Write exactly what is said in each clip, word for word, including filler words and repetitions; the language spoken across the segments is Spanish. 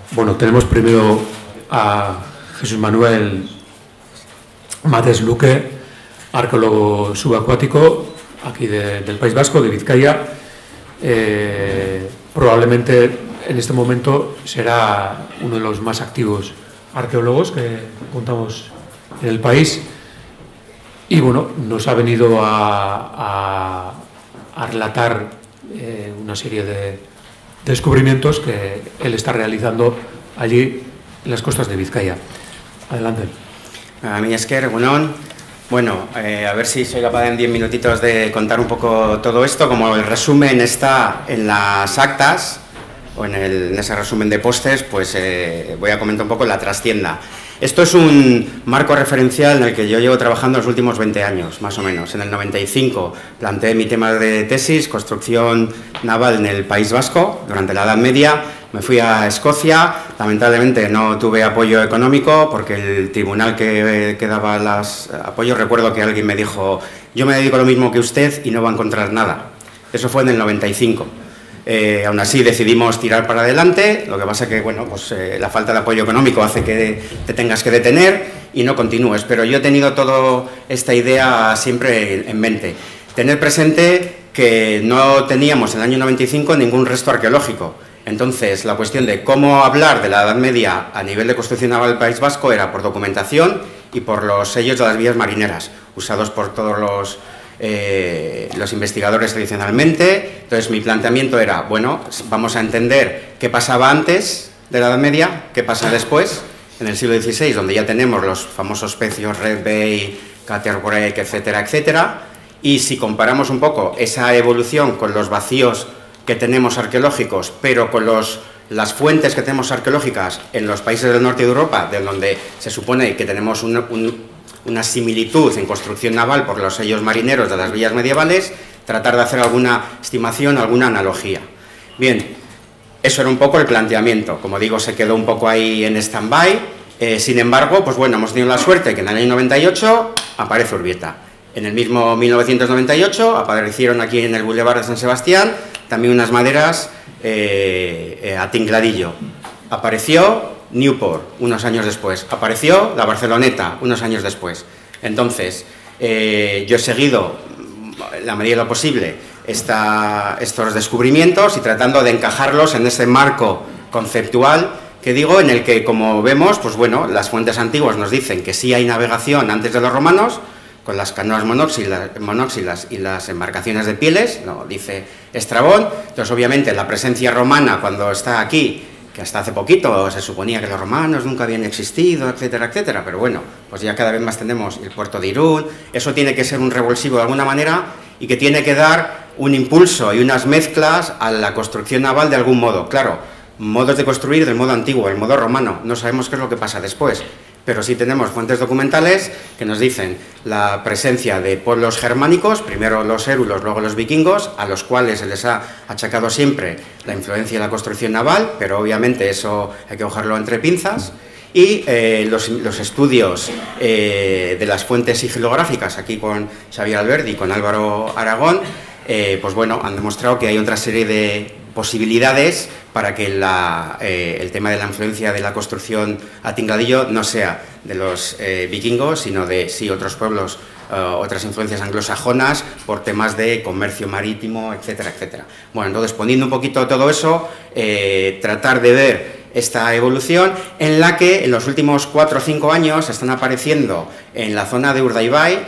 Bueno, tenemos primero a Jesús Manuel Mates Luque, arqueólogo subacuático aquí de, del País Vasco, de Vizcaya. Eh, probablemente en este momento será uno de los más activos arqueólogos que contamos en el país. Y bueno, nos ha venido a, a, a relatar eh, una serie de descubrimientos que él está realizando allí en las costas de Vizcaya. Adelante. A mí es que, Egunon. Bueno, eh, a ver si soy capaz en diez minutitos de contar un poco todo esto. Como el resumen está en las actas, o en, el, en ese resumen de postes, pues eh, voy a comentar un poco la trastienda. Esto es un marco referencial en el que yo llevo trabajando los últimos veinte años, más o menos. En el noventa y cinco planteé mi tema de tesis, construcción naval en el País Vasco, durante la Edad Media. Me fui a Escocia, lamentablemente no tuve apoyo económico porque el tribunal que, que daba los apoyos, recuerdo que alguien me dijo, yo me dedico a lo mismo que usted y no va a encontrar nada. Eso fue en el noventa y cinco. Eh, aún así decidimos tirar para adelante, lo que pasa es que bueno, pues, eh, la falta de apoyo económico hace que te tengas que detener y no continúes, pero yo he tenido toda esta idea siempre en mente. Tener presente que no teníamos en el año noventa y cinco ningún resto arqueológico, entonces la cuestión de cómo hablar de la Edad Media a nivel de construcción naval del País Vasco era por documentación y por los sellos de las vías marineras, usados por todos los... Eh, los investigadores tradicionalmente. Entonces mi planteamiento era, bueno, vamos a entender qué pasaba antes de la Edad Media, qué pasa después, en el siglo dieciséis, donde ya tenemos los famosos pecios Red Bay, Catterbreak, etcétera, etcétera, y si comparamos un poco esa evolución con los vacíos que tenemos arqueológicos, pero con los, las fuentes que tenemos arqueológicas en los países del norte de Europa, de donde se supone que tenemos un, un una similitud en construcción naval por los sellos marineros de las villas medievales, tratar de hacer alguna estimación, alguna analogía. Bien, eso era un poco el planteamiento, como digo, se quedó un poco ahí en stand-by, eh, sin embargo, pues bueno, hemos tenido la suerte que en el año noventa y ocho aparece Urbieta. En el mismo mil novecientos noventa y ocho aparecieron aquí en el Boulevard de San Sebastián también unas maderas eh, eh, a tingladillo. Apareció Newport, unos años después. Apareció la Barceloneta, unos años después. Entonces, eh, yo he seguido, en la medida de lo posible, esta, estos descubrimientos y tratando de encajarlos en ese marco conceptual que digo, en el que, como vemos, pues bueno, las fuentes antiguas nos dicen que sí hay navegación antes de los romanos, con las canoas monóxilas, monóxilas y las embarcaciones de pieles, lo dice Estrabón. Entonces, obviamente, la presencia romana, cuando está aquí, que hasta hace poquito se suponía que los romanos nunca habían existido, etcétera, etcétera, pero bueno, pues ya cada vez más tenemos el puerto de Irún, eso tiene que ser un revulsivo de alguna manera y que tiene que dar un impulso y unas mezclas a la construcción naval de algún modo. Claro, modos de construir del modo antiguo, el modo romano, no sabemos qué es lo que pasa después, pero sí tenemos fuentes documentales que nos dicen la presencia de pueblos germánicos, primero los érulos, luego los vikingos, a los cuales se les ha achacado siempre la influencia de la construcción naval, pero obviamente eso hay que cogerlo entre pinzas, y eh, los, los estudios eh, de las fuentes sigilográficas, aquí con Xavier Alberdi y con Álvaro Aragón, eh, pues bueno, han demostrado que hay otra serie de posibilidades para que la, eh, el tema de la influencia de la construcción a tingladillo no sea de los eh, vikingos, sino de sí otros pueblos, uh, otras influencias anglosajonas por temas de comercio marítimo, etcétera, etcétera. Bueno, entonces poniendo un poquito todo eso, eh, tratar de ver esta evolución en la que en los últimos cuatro o cinco años están apareciendo en la zona de Urdaibai,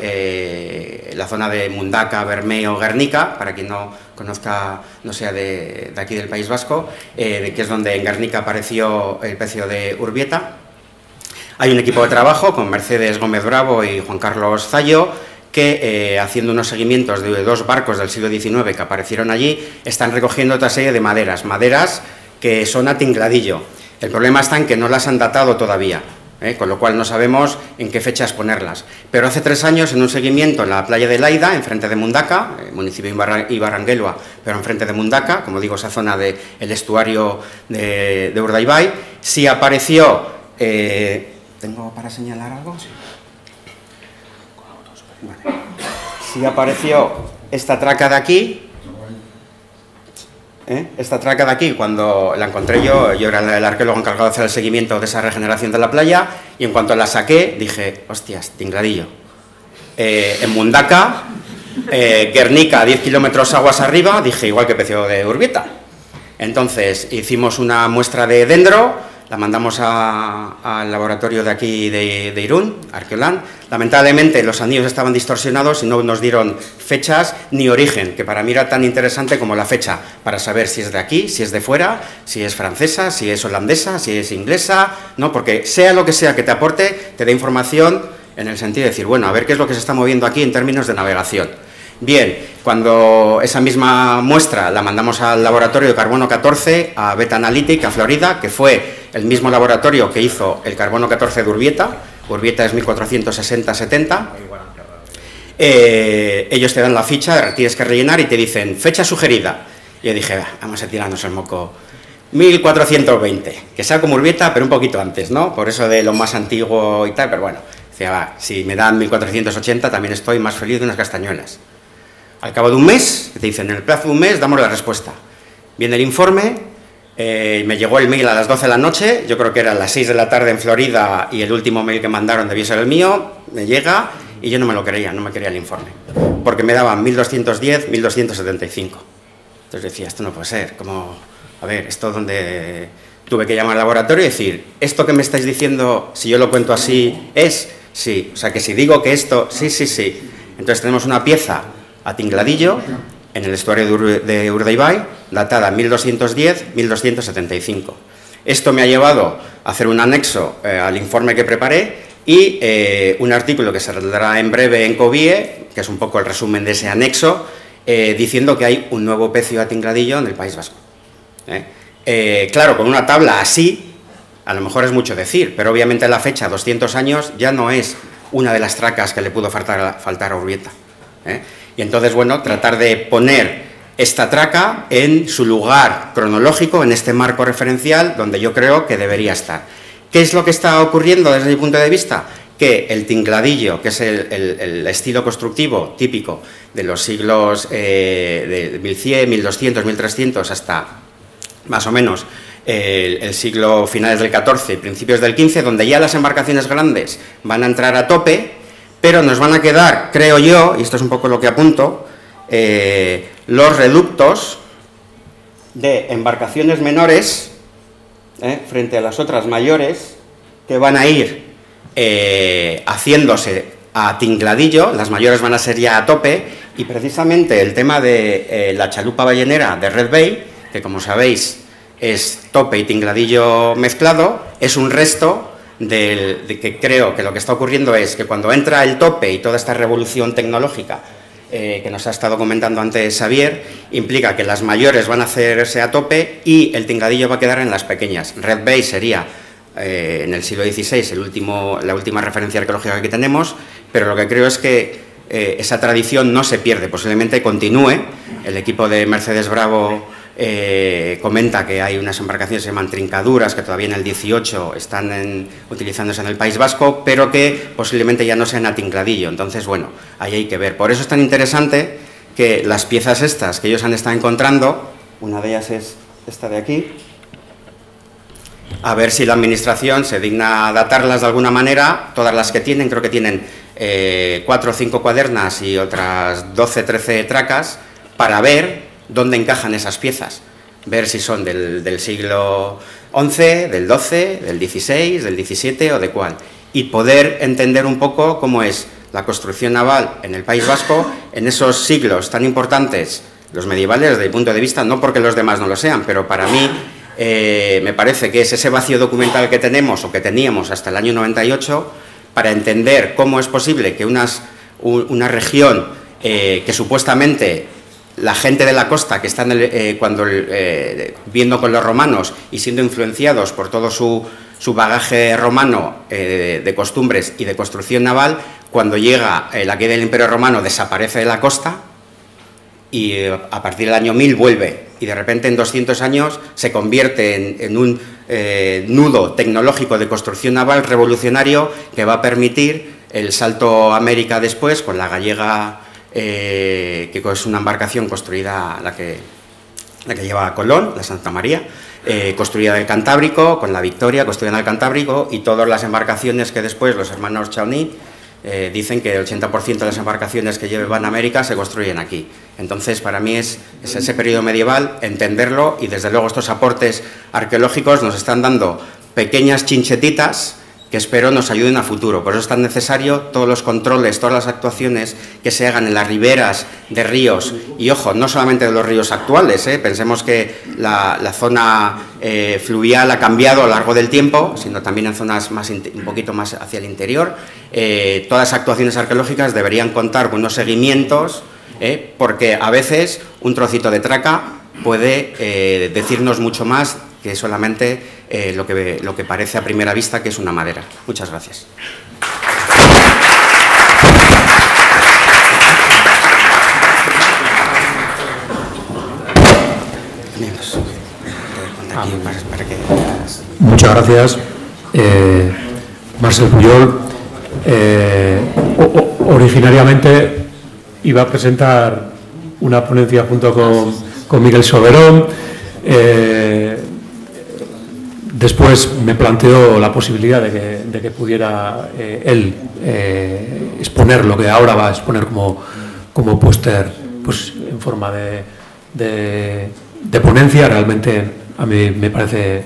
eh, la zona de Mundaka, Bermeo, Guernica, para quien no conozca, no sea de, de aquí del País Vasco, eh, que es donde en Guernica apareció el pecio de Urbieta. Hay un equipo de trabajo con Mercedes Gómez Bravo y Juan Carlos Zallo, que eh, haciendo unos seguimientos de dos barcos del siglo diecinueve que aparecieron allí, están recogiendo otra serie de maderas, maderas que son a tingladillo. El problema está en que no las han datado todavía, ¿eh? Con lo cual no sabemos en qué fechas ponerlas. Pero hace tres años, en un seguimiento en la playa de Laida, enfrente de Mundaka, eh, municipio de Ibarranguelua, pero enfrente de Mundaka, como digo, esa zona del de estuario de, de Urdaibai, sí apareció... Eh, ¿Tengo para señalar algo? Sí. Vale. Sí apareció esta traca de aquí, ¿eh? Esta traca de aquí, cuando la encontré yo, yo era el arqueólogo encargado de hacer el seguimiento de esa regeneración de la playa, y en cuanto la saqué, dije, hostias, Tingladillo. Eh, en Mundaka, eh, Guernica, diez kilómetros aguas arriba, dije, igual que Pecio de Urbieta. Entonces, hicimos una muestra de dendro, la mandamos al laboratorio de aquí de, de Irún, Arqueolán. Lamentablemente los anillos estaban distorsionados y no nos dieron fechas ni origen, que para mí era tan interesante como la fecha, para saber si es de aquí, si es de fuera, si es francesa, si es holandesa, si es inglesa, ¿no? Porque sea lo que sea que te aporte, te da información en el sentido de decir, bueno, a ver qué es lo que se está moviendo aquí en términos de navegación. Bien, cuando esa misma muestra la mandamos al laboratorio de carbono catorce, a Beta Analytic, a Florida, que fue el mismo laboratorio que hizo el carbono catorce de Urbieta, Urbieta es mil cuatrocientos sesenta setenta, eh, ellos te dan la ficha, tienes que rellenar y te dicen, fecha sugerida. Y yo dije, vamos a tirarnos el moco, mil cuatrocientos veinte, que sea como Urbieta, pero un poquito antes, ¿no? Por eso de lo más antiguo y tal, pero bueno, decía, va, si me dan mil cuatrocientos ochenta también estoy más feliz de unas castañuelas. Al cabo de un mes, te dicen, en el plazo de un mes damos la respuesta. Viene el informe, eh, me llegó el mail a las doce de la noche, yo creo que eran las seis de la tarde en Florida y el último mail que mandaron debió ser el mío, me llega y yo no me lo creía, no me quería el informe, porque me daban mil doscientos diez, mil doscientos setenta y cinco. Entonces decía, esto no puede ser, como, a ver, esto donde tuve que llamar al laboratorio y decir, esto que me estáis diciendo, si yo lo cuento así, es, sí, o sea que si digo que esto, sí, sí, sí. Entonces tenemos una pieza a Tingladillo, en el estuario de, Ur de Urdaibai, datada mil doscientos diez, mil doscientos setenta y cinco. Esto me ha llevado a hacer un anexo eh, al informe que preparé y eh, un artículo que se saldrá en breve en COBIE, que es un poco el resumen de ese anexo, eh, diciendo que hay un nuevo pecio a Tingladillo en el País Vasco. ¿Eh? Eh, claro, con una tabla así, a lo mejor es mucho decir, pero obviamente la fecha, doscientos años, ya no es una de las tracas que le pudo faltar, faltar a Urbieta. ¿Eh? Y entonces, bueno, tratar de poner esta traca en su lugar cronológico, en este marco referencial, donde yo creo que debería estar. ¿Qué es lo que está ocurriendo desde mi punto de vista? Que el Tingladillo, que es el, el, el estilo constructivo típico de los siglos eh, de mil cien, mil doscientos, mil trescientos, hasta más o menos el, el siglo finales del catorce, principios del quince, donde ya las embarcaciones grandes van a entrar a tope, pero nos van a quedar, creo yo, y esto es un poco lo que apunto, eh, los reductos de embarcaciones menores, eh, frente a las otras mayores, que van a ir eh, haciéndose a Tingladillo, las mayores van a ser ya a tope, y precisamente el tema de eh, la chalupa ballenera de Red Bay, que como sabéis es tope y Tingladillo mezclado, es un resto Del, de que creo que lo que está ocurriendo es que cuando entra el tope y toda esta revolución tecnológica eh, que nos ha estado comentando antes Xavier, implica que las mayores van a hacerse a tope y el Tingladillo va a quedar en las pequeñas. Red Bay sería eh, en el siglo dieciséis el último, la última referencia arqueológica que tenemos, pero lo que creo es que eh, esa tradición no se pierde, posiblemente continúe. El equipo de Mercedes Bravo Eh, comenta que hay unas embarcaciones que se llaman trincaduras, que todavía en el dieciocho están en, utilizándose en el País Vasco, pero que posiblemente ya no sean a Tingladillo. Entonces, bueno, ahí hay que ver. Por eso es tan interesante que las piezas estas que ellos han estado encontrando, una de ellas es esta de aquí, a ver si la administración se digna a datarlas de alguna manera, todas las que tienen, creo que tienen eh, cuatro o cinco cuadernas y otras doce, trece tracas, para ver dónde encajan esas piezas, ver si son del, del siglo once, del doce, del dieciséis, del diecisiete o de cuál, y poder entender un poco cómo es la construcción naval en el País Vasco en esos siglos tan importantes, los medievales desde mi punto de vista, no porque los demás no lo sean, pero para mí eh, me parece que es ese vacío documental que tenemos o que teníamos hasta el año noventa y ocho para entender cómo es posible que unas, una región eh, que supuestamente la gente de la costa que están eh, cuando eh, viendo con los romanos y siendo influenciados por todo su, su bagaje romano eh, de costumbres y de construcción naval, cuando llega eh, la caída del Imperio Romano desaparece de la costa y eh, a partir del año mil vuelve y de repente en doscientos años se convierte en, en un eh, nudo tecnológico de construcción naval revolucionario que va a permitir el salto a América después con la gallega. Eh, que es una embarcación construida, la que, la que lleva a Colón, la Santa María, eh, construida del Cantábrico, con la Victoria, construida en el Cantábrico, y todas las embarcaciones que después los hermanos Chauny eh, dicen que el ochenta por ciento de las embarcaciones que llevan a América se construyen aquí. Entonces, para mí es, es ese periodo medieval, entenderlo, y desde luego estos aportes arqueológicos nos están dando pequeñas chinchetitas que espero nos ayuden a futuro. Por eso es tan necesario todos los controles, todas las actuaciones que se hagan en las riberas de ríos, y ojo, no solamente de los ríos actuales, ¿eh? Pensemos que la, la zona eh, fluvial ha cambiado a lo largo del tiempo, sino también en zonas más, un poquito más hacia el interior. Eh, todas las actuaciones arqueológicas deberían contar con unos seguimientos, ¿eh? Porque a veces un trocito de traca puede eh, decirnos mucho más que solamente eh, lo, que, lo que parece a primera vista que es una madera. Muchas gracias. Muchas gracias, eh, Marcel Pujol. Eh, o, originariamente iba a presentar una ponencia junto con, con Miguel Soberón. Eh, Después me planteó la posibilidad de que, de que pudiera eh, él eh, exponer lo que ahora va a exponer como, como póster, pues en forma de, de, de ponencia. Realmente a mí me parece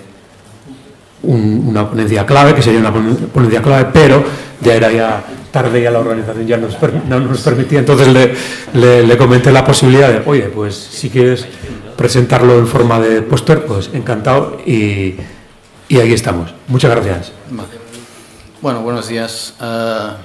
un, una ponencia clave, que sería una ponencia clave, pero ya era ya tarde, ya la organización ya nos, no nos permitía. Entonces le, le, le comenté la posibilidad de, oye, pues si quieres presentarlo en forma de póster, pues encantado, y Y ahí estamos. Muchas gracias. Vale. Bueno, buenos días. Uh,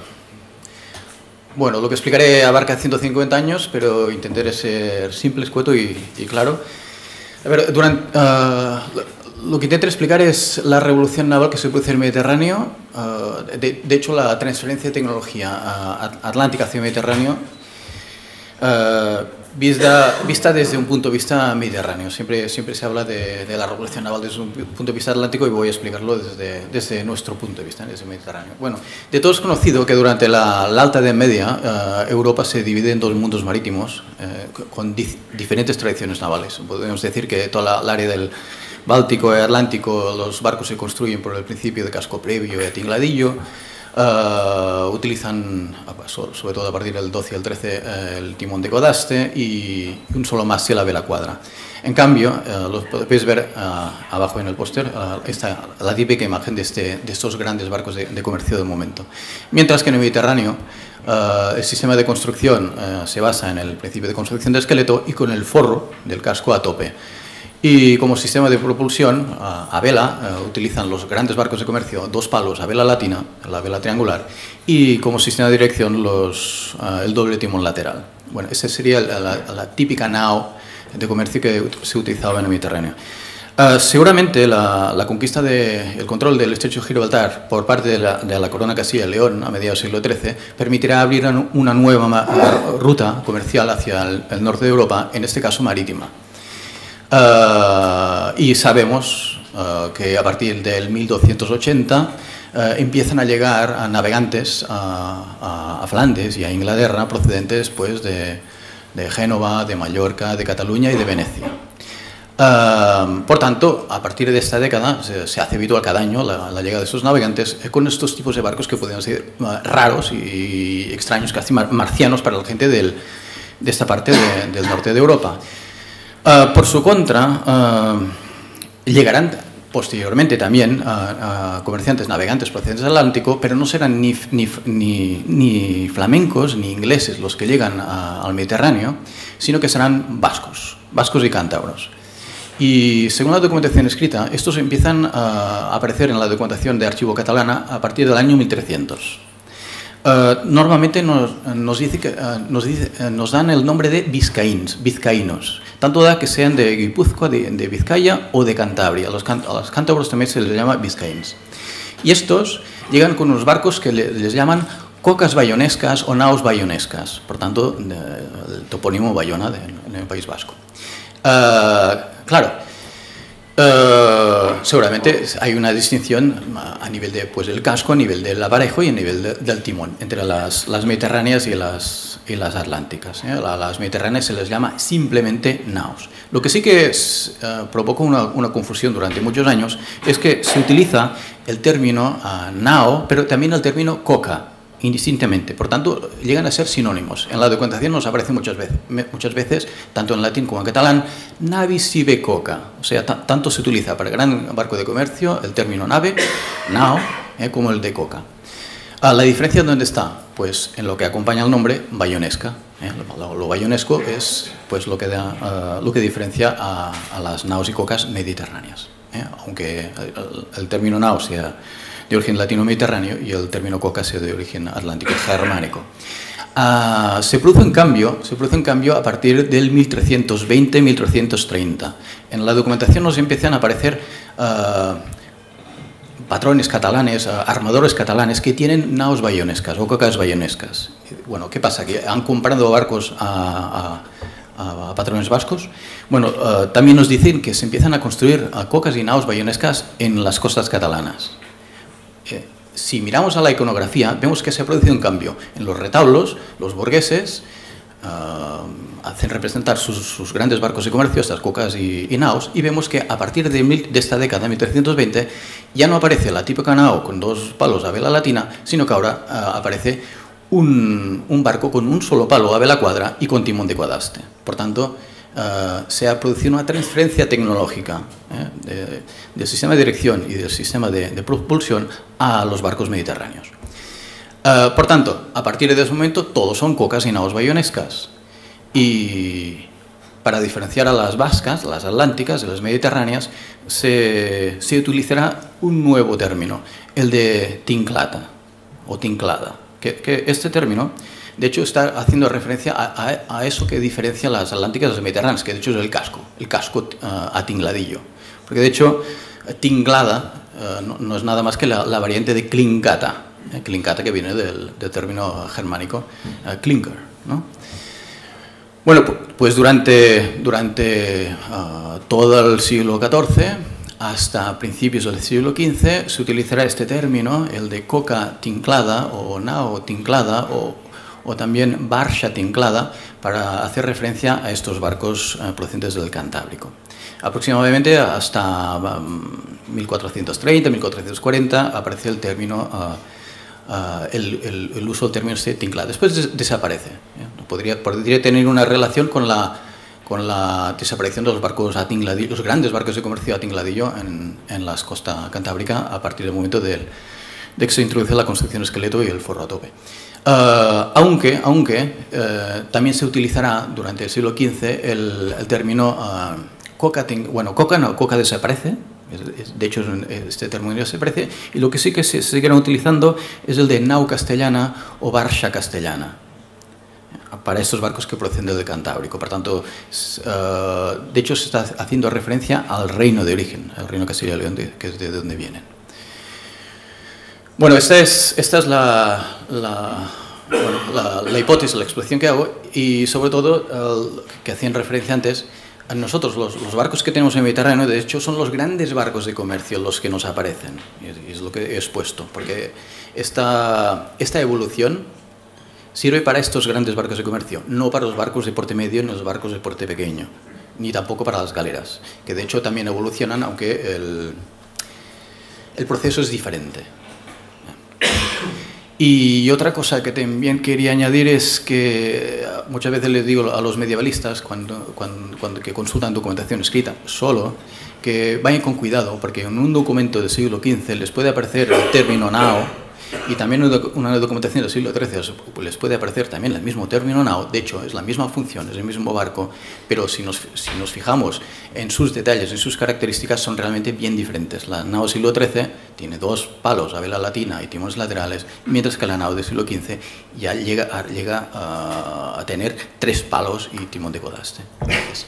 bueno, lo que explicaré abarca ciento cincuenta años, pero intentaré ser simple, escueto y, y claro. A ver, durante, uh, lo que intentaré explicar es la revolución naval que se produce en el Mediterráneo. Uh, de, de hecho, la transferencia de tecnología uh, atlántica hacia el Mediterráneo, uh, Vista, vista desde un punto de vista mediterráneo. Siempre, siempre se habla de, de la revolución naval desde un punto de vista atlántico, y voy a explicarlo desde, desde nuestro punto de vista, desde el Mediterráneo. Bueno, de todos es conocido que durante la, la Alta Edad Media uh, Europa se divide en dos mundos marítimos uh, con di diferentes tradiciones navales. Podemos decir que toda la área del Báltico y Atlántico, los barcos se construyen por el principio de casco previo y atingladillo. Uh, utilizan, sobre todo a partir del doce y el trece, uh, el timón de codaste y un solo mástil a vela cuadra. En cambio, uh, lo podéis ver uh, abajo en el póster, uh, está la típica imagen de, este, de estos grandes barcos de, de comercio del momento. Mientras que en el Mediterráneo uh, el sistema de construcción uh, se basa en el principio de construcción de esqueleto y con el forro del casco a tope. Y como sistema de propulsión a vela uh, utilizan los grandes barcos de comercio dos palos a vela latina, la vela triangular, y como sistema de dirección los, uh, el doble timón lateral. Bueno, esa sería la, la, la típica nao de comercio que se utilizaba en el Mediterráneo. Uh, seguramente la, la conquista del de, control del estrecho de Gibraltar por parte de la, de la corona Castilla y León a mediados del siglo trece permitirá abrir una nueva ruta comercial hacia el, el norte de Europa, en este caso marítima. Uh, y sabemos uh, que a partir del mil doscientos ochenta uh, empiezan a llegar a navegantes a, a, a Flandes y a Inglaterra procedentes pues, de, de Génova, de Mallorca, de Cataluña y de Venecia. Uh, por tanto, a partir de esta década se, se hace habitual cada año la, la llegada de estos navegantes eh, con estos tipos de barcos que podrían ser uh, raros y, y extraños, casi mar marcianos para la gente del, de esta parte de, del norte de Europa. Uh, por su contra, uh, llegarán posteriormente también a, a comerciantes navegantes procedentes del Atlántico, pero no serán ni, ni, ni, ni flamencos ni ingleses los que llegan a, al Mediterráneo, sino que serán vascos, vascos y cántabros. Y según la documentación escrita, estos empiezan a aparecer en la documentación de archivo catalana a partir del año mil trescientos. Uh, normalmente nos, nos, dice que, uh, nos, dice, uh, nos dan el nombre de vizcaíns, vizcaínos, tanto da que sean de Guipúzcoa, de, de Vizcaya o de Cantabria. A los, can, a los cántabros también se les llama vizcaíns. Y estos llegan con unos barcos que le, les llaman cocas bayonescas o naos bayonescas, por tanto, de, el topónimo Bayona de, en el País Vasco. Uh, claro. Uh, seguramente hay una distinción a nivel de, pues, del casco, a nivel del aparejo y a nivel de, del timón, entre las, las mediterráneas y las, y las atlánticas. ¿eh? A las mediterráneas se les llama simplemente naos. Lo que sí que es, uh, provocó una, una confusión durante muchos años es que se utiliza el término uh, nao, pero también el término coca, indistintamente. Por tanto, llegan a ser sinónimos. En la documentación nos aparece muchas veces, muchas veces tanto en latín como en catalán, navis sive coca. O sea, tanto se utiliza para el gran barco de comercio el término nave, nao, eh, como el de coca. Ah, ¿la diferencia dónde está? Pues en lo que acompaña el nombre, bayonesca. Eh, lo, lo bayonesco es pues, lo, que da, uh, lo que diferencia a, a las naos y cocas mediterráneas. Eh, aunque el, el término nao sea de origen latino-mediterráneo y el término coca sea de origen atlántico-germánico. Uh, se produce un cambio, se produce un cambio a partir del mil trescientos veinte mil trescientos treinta. En la documentación nos empiezan a aparecer uh, patrones catalanes, uh, armadores catalanes que tienen naos bayonescas o cocas bayonescas. Bueno, ¿qué pasa? ¿Que han comprado barcos a, a, a patrones vascos? Bueno, uh, también nos dicen que se empiezan a construir uh, cocas y naos bayonescas en las costas catalanas. Eh, si miramos a la iconografía, vemos que se ha producido un cambio. En los retablos, los burgueses uh, hacen representar sus, sus grandes barcos de comercio, estas cocas y, y naos, y vemos que a partir de, mil, de esta década, mil trescientos veinte, ya no aparece la típica nao con dos palos a vela latina, sino que ahora uh, aparece un, un barco con un solo palo a vela cuadra y con timón de cuadaste. Por tanto, Uh, se ha producido una transferencia tecnológica eh, de, del sistema de dirección y del sistema de, de propulsión a los barcos mediterráneos. Uh, por tanto, a partir de ese momento, todos son cocas y naos bayonescas. Y para diferenciar a las vascas, las atlánticas, de las mediterráneas, se, se utilizará un nuevo término, el de tinclata o tinclada. Que, que este término, de hecho, está haciendo referencia a, a, a eso que diferencia las atlánticas de las mediterráneas, que de hecho es el casco, el casco uh, atingladillo. Porque de hecho, tinglada uh, no, no es nada más que la, la variante de clincata, eh, clincata que viene del, del término germánico uh, clinker, ¿no? Bueno, pues durante, durante uh, todo el siglo catorce hasta principios del siglo quince se utilizará este término, el de coca tinclada o nao tinclada o o también barcha tinclada, para hacer referencia a estos barcos uh, procedentes del Cantábrico. Aproximadamente hasta um, mil cuatrocientos treinta, mil cuatrocientos cuarenta aparece el término, uh, uh, el, el, el uso del término este tinclada. Después des desaparece. ¿eh? Podría, podría tener una relación con la, con la desaparición de los barcos atingladillo, los grandes barcos de comercio atingladillo en, en las costas cantábrica a partir del momento del, de que se introduce la construcción esqueleto y el forro a tope. Uh, aunque aunque uh, también se utilizará durante el siglo quince el, el término uh, coca, bueno, coca no, coca desaparece, es, es, de hecho este término desaparece, y lo que sí que se seguirán utilizando es el de nau castellana o barcha castellana, para estos barcos que proceden del Cantábrico. Por tanto, uh, de hecho se está haciendo referencia al reino de origen, al reino Castilla y León, que es de donde vienen. Bueno, esta es, esta es la, la, bueno, la, la hipótesis, la explicación que hago, y sobre todo, el, que hacían referencia antes, a nosotros, los, los barcos que tenemos en el Mediterráneo, de hecho, son los grandes barcos de comercio los que nos aparecen, y es, y es lo que he expuesto, porque esta, esta evolución sirve para estos grandes barcos de comercio, no para los barcos de porte medio ni los barcos de porte pequeño, ni tampoco para las galeras, que de hecho también evolucionan, aunque el, el proceso es diferente. Y otra cosa que también quería añadir es que muchas veces les digo a los medievalistas cuando, cuando, cuando que consultan documentación escrita solo, que vayan con cuidado, porque en un documento del siglo quince les puede aparecer el término nao, y también una documentación del siglo trece les puede aparecer también el mismo término nao. De hecho, es la misma función, es el mismo barco, pero si nos, si nos fijamos en sus detalles, en sus características, son realmente bien diferentes. La nao del siglo trece tiene dos palos a vela latina y timones laterales, mientras que la nao del siglo quince ya llega a, llega a, a tener tres palos y timón de codaste. Gracias.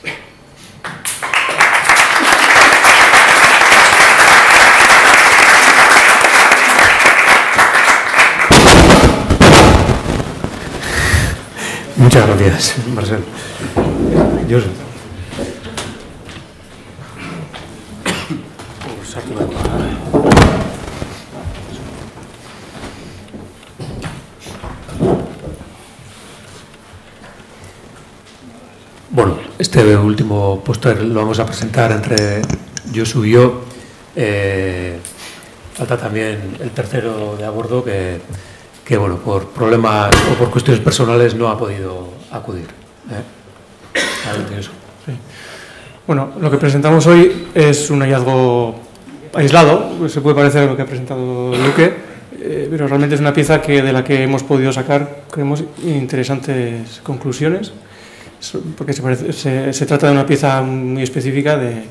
Muchas gracias, Marcel. Josep. Pues Bueno, este último póster lo vamos a presentar entre Josu y yo. Eh, falta también el tercero de a bordo que, que, bueno, por problemas o por cuestiones personales no ha podido acudir. ¿Eh? Adelante, Josu. Sí. Bueno, lo que presentamos hoy es un hallazgo aislado, se puede parecer a lo que ha presentado Luque, eh, pero realmente es una pieza que, de la que hemos podido sacar, creemos, interesantes conclusiones, porque se, parece, se, se trata de una pieza muy específica de,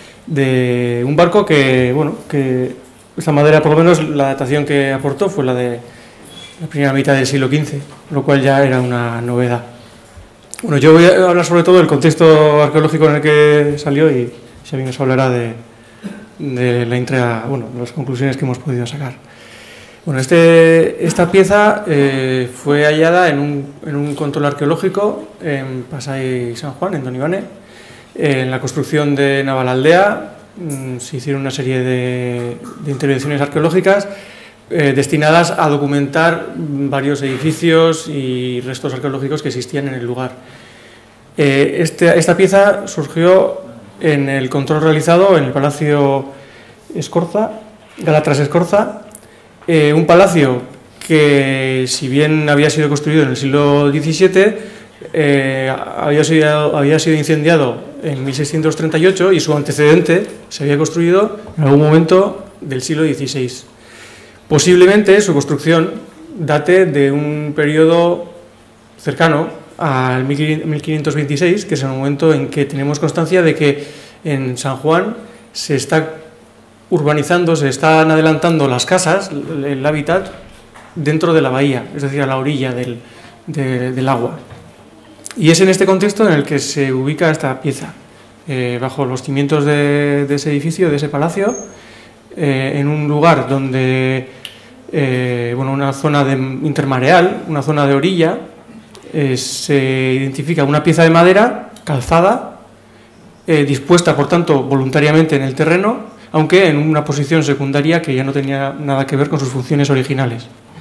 de un barco que, bueno, que esta madera, por lo menos la datación que aportó fue la de la primera mitad del siglo quince, lo cual ya era una novedad. Bueno, yo voy a hablar sobre todo del contexto arqueológico en el que salió y Xavi nos hablará de, de la intra, bueno, las conclusiones que hemos podido sacar. Bueno, este, esta pieza eh, fue hallada en un, en un control arqueológico en Pasai San Juan, en Don Ivane. Eh, en la construcción de Navalaldea mmm, se hicieron una serie de, de intervenciones arqueológicas eh, destinadas a documentar varios edificios y restos arqueológicos que existían en el lugar. Eh, este, esta pieza surgió en el control realizado en el Palacio Escorza, Galatras Escorza, eh, un palacio que, si bien había sido construido en el siglo diecisiete, eh, había, sido, había sido incendiado en mil seiscientos treinta y ocho y su antecedente se había construido en algún momento del siglo dieciséis. Posiblemente su construcción date de un periodo cercano al mil quinientos veintiséis, que es el momento en que tenemos constancia de que en San Juan se está urbanizando, se están adelantando las casas, el hábitat, dentro de la bahía, es decir, a la orilla del, de, del agua. Y es en este contexto en el que se ubica esta pieza, eh, bajo los cimientos de, de ese edificio, de ese palacio, eh, en un lugar donde, eh, bueno, una zona de intermareal, una zona de orilla, eh, se identifica una pieza de madera calzada, eh, dispuesta, por tanto, voluntariamente en el terreno, aunque en una posición secundaria que ya no tenía nada que ver con sus funciones originales.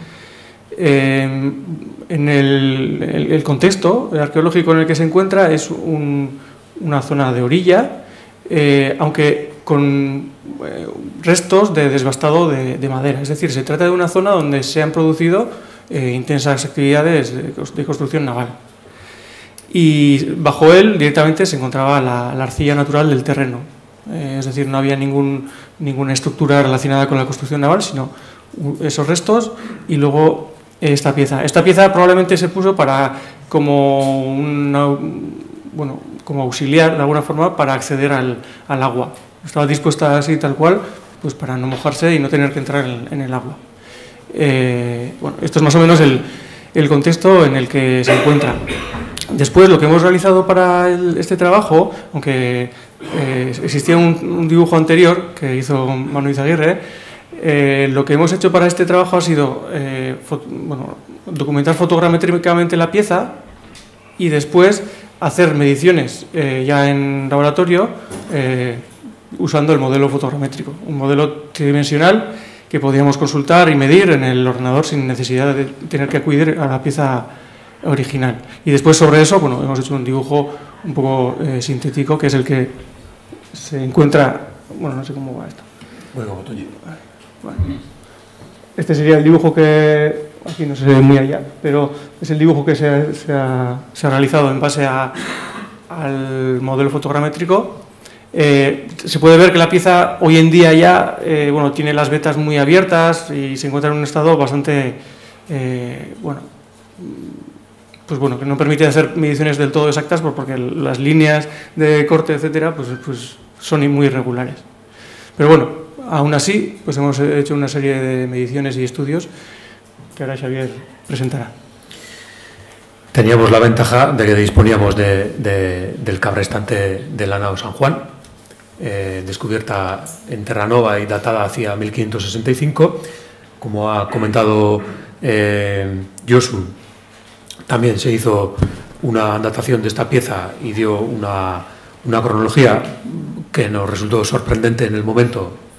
Eh, en el, el, el contexto arqueológico en el que se encuentra es un, una zona de orilla, eh, aunque con eh, restos de desbastado de, de madera. Es decir, se trata de una zona donde se han producido eh, intensas actividades de, de construcción naval. Y bajo él directamente se encontraba la, la arcilla natural del terreno. Eh, es decir, no había ningún, ninguna estructura relacionada con la construcción naval, sino esos restos y luego esta pieza. Esta pieza probablemente se puso para como, una, bueno, como auxiliar, de alguna forma, para acceder al, al agua. Estaba dispuesta así, tal cual, pues para no mojarse y no tener que entrar en, en el agua. Eh, bueno, esto es más o menos el, el contexto en el que se encuentra. Después, lo que hemos realizado para el, este trabajo, aunque eh, existía un, un dibujo anterior que hizo Manu Izaguirre, eh, lo que hemos hecho para este trabajo ha sido eh, fot, bueno, documentar fotogramétricamente la pieza y después hacer mediciones eh, ya en laboratorio eh, usando el modelo fotogramétrico, un modelo tridimensional que podíamos consultar y medir en el ordenador sin necesidad de tener que acudir a la pieza original. Y después sobre eso, bueno, hemos hecho un dibujo un poco eh, sintético, que es el que se encuentra, bueno, no sé cómo va esto. Bueno, Toño. Bueno, este sería el dibujo que, aquí no se ve muy allá, pero es el dibujo que se, se, ha, se ha realizado en base a, al modelo fotogramétrico. Eh, se puede ver que la pieza hoy en día ya, eh, bueno, tiene las vetas muy abiertas y se encuentra en un estado bastante, eh, bueno, pues bueno, que no permite hacer mediciones del todo exactas porque las líneas de corte, etcétera, pues, pues son muy irregulares. Pero bueno, aún así, pues hemos hecho una serie de mediciones y estudios que ahora Xavier presentará. Teníamos la ventaja de que disponíamos de, de, del cabrestante de la nao San Juan, eh, descubierta en Terranova y datada hacia mil quinientos sesenta y cinco. Como ha comentado eh, Josu, también se hizo una datación de esta pieza y dio una, una cronología que nos resultó sorprendente en el momento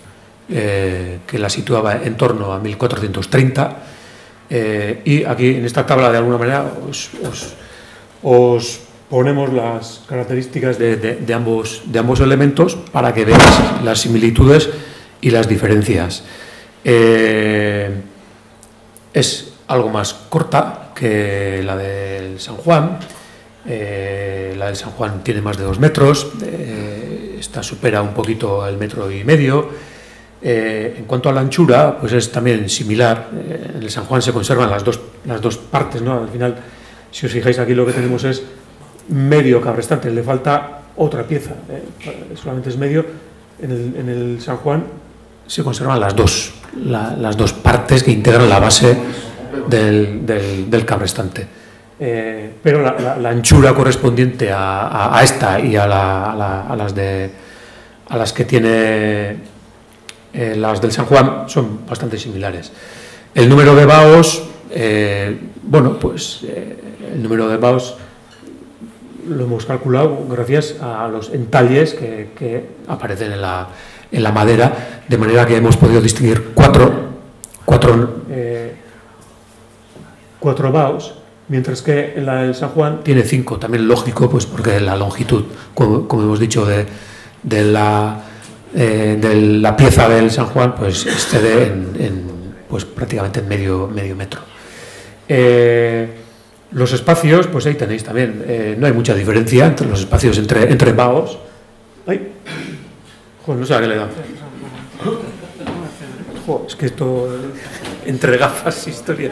eh, que la situaba en torno a mil cuatrocientos treinta, eh, y aquí en esta tabla de alguna manera os, os, os ponemos las características de, de, de, ambos, de ambos elementos para que veáis las similitudes y las diferencias. Eh, es algo más corta que la del San Juan. Eh, la del San Juan tiene más de dos metros, eh, esta supera un poquito el metro y medio. Eh, en cuanto a la anchura, pues es también similar. Eh, en el San Juan se conservan las dos, las dos partes, ¿no? Al final, si os fijáis, aquí lo que tenemos es medio cabrestante, le falta otra pieza, eh, solamente es medio. En el, en el San Juan se conservan las dos, la, las dos partes que integran la base del, del, del cabrestante. Eh, pero la, la, la anchura correspondiente a, a, a esta y a, la, a, la, a, las de, a las que tiene eh, las del San Juan son bastante similares. El número de baos, eh, bueno, pues eh, el número de baos lo hemos calculado gracias a los entalles que, que aparecen en la, en la madera, de manera que hemos podido distinguir cuatro, cuatro, eh, cuatro baos, mientras que en la del San Juan tiene cinco, también lógico, pues porque la longitud, como, como hemos dicho, de, de, la, eh, de la pieza del San Juan, pues excede en, en, pues prácticamente en medio, medio metro. Eh, los espacios, pues ahí tenéis también, eh, no hay mucha diferencia entre los espacios entre, entre baos. ¡Ay! Joder, no sé a qué le da. Joder, es que esto entre gafas historia.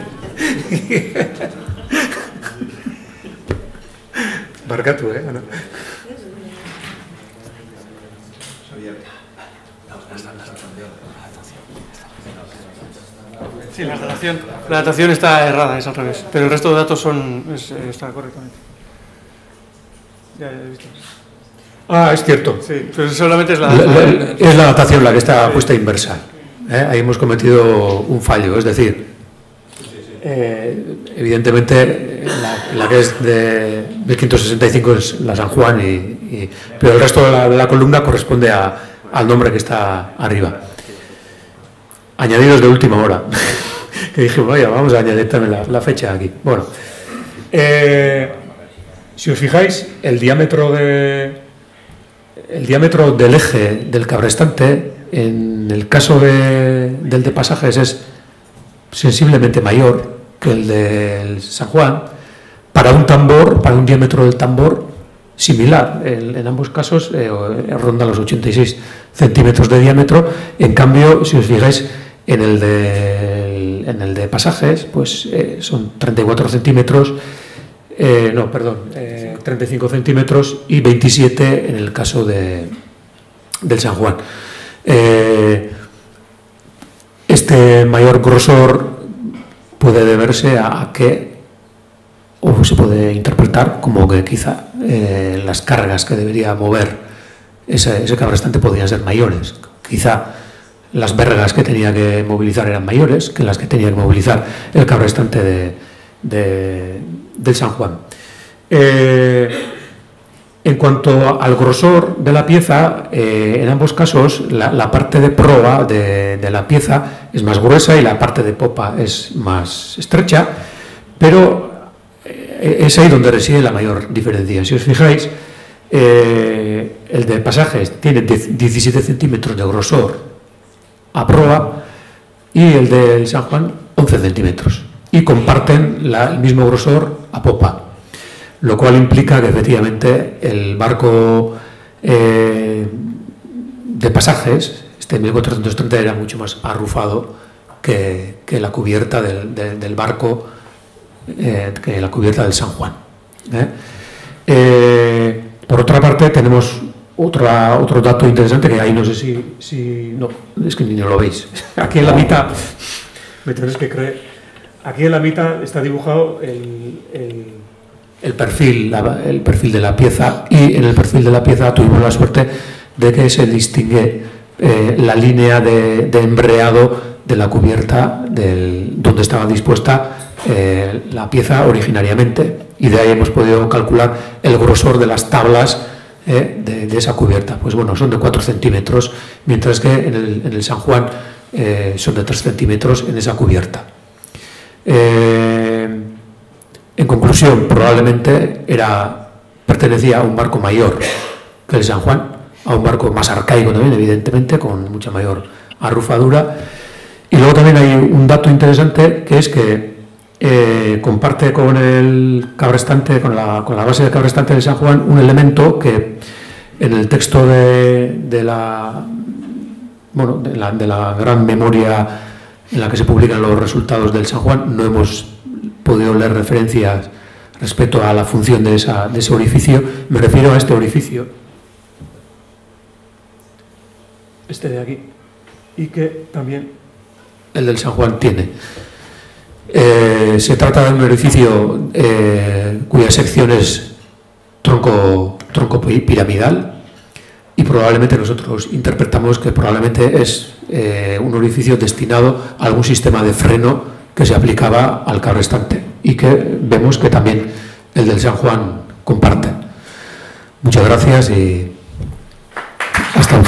Barcatu, ¿eh? ¿No? Sí, la datación, la datación está errada, es al revés, pero el resto de datos son, es, está correctamente. Ya he visto. Ah, es cierto. Sí, pero solamente es la, la, la, es la datación la que está puesta inversa. ¿eh? Ahí hemos cometido un fallo, es decir, eh, evidentemente la, la que es de mil quinientos sesenta y cinco es la San Juan, y, y, pero el resto de la, de la columna corresponde a, al nombre que está arriba. Añadidos de última hora. Que dijimos, vaya, vamos a añadir también la, la fecha aquí. Bueno, eh, si os fijáis, el diámetro de el diámetro del eje del cabrestante, en el caso de, del de pasajes, es sensiblemente mayor que el del San Juan, para un tambor, para un diámetro del tambor similar. En, en ambos casos eh, ronda los ochenta y seis centímetros de diámetro. En cambio, si os fijáis, en el de, en el de pasajes, pues eh, son treinta y cuatro centímetros, eh, no, perdón, eh, treinta y cinco centímetros y veintisiete en el caso de, del San Juan. Eh, este mayor grosor puede deberse a, a que, o se puede interpretar como que quizá eh, las cargas que debería mover ese, ese cabrestante podrían ser mayores. Quizá las vergas que tenía que movilizar eran mayores que las que tenía que movilizar el cabrestante de, de, del San Juan. Eh, en cuanto al grosor de la pieza, eh, en ambos casos la, la parte de proa de, de la pieza es más gruesa y la parte de popa es más estrecha, pero eh, es ahí donde reside la mayor diferencia. Si os fijáis, eh, el de pasajes tiene diecisiete centímetros de grosor a proa y el del San Juan once centímetros, y comparten la, el mismo grosor a popa, lo cual implica que efectivamente el barco eh, de pasajes, este mil cuatrocientos treinta, era mucho más arrufado que, que la cubierta del, de, del barco, eh, que la cubierta del San Juan. ¿eh? Eh, por otra parte, tenemos Otra, otro dato interesante, que ahí no sé si, si... No, es que ni lo veis. Aquí en la mitad, me tenéis que creer, aquí en la mitad está dibujado el, el, el, perfil, la, el perfil de la pieza, y en el perfil de la pieza tuvimos la suerte de que se distingue eh, la línea de, de embreado de la cubierta del, donde estaba dispuesta eh, la pieza originariamente, y de ahí hemos podido calcular el grosor de las tablas eh, de, de esa cubierta. Pues bueno, son de cuatro centímetros, mientras que en el, en el San Juan eh, son de tres centímetros en esa cubierta. Eh, en conclusión, probablemente era, pertenecía a un barco mayor que el San Juan, a un barco más arcaico también, evidentemente, con mucha mayor arrufadura. Y luego también hay un dato interesante, que es que eh, comparte con el cabrestante, con la, con la base del cabrestante de San Juan, un elemento que en el texto de, de, la, bueno, de, la, de la gran memoria en la que se publican los resultados del San Juan no hemos podido leer referencias respecto a la función de, esa, de ese orificio. Me refiero a este orificio, este de aquí, y que también el del San Juan tiene. Eh, se trata de un orificio eh, cuya sección es tronco, tronco piramidal, y probablemente nosotros interpretamos que probablemente es eh, un orificio destinado a algún sistema de freno que se aplicaba al cabrestante, y que vemos que también el del San Juan comparte. Muchas gracias y hasta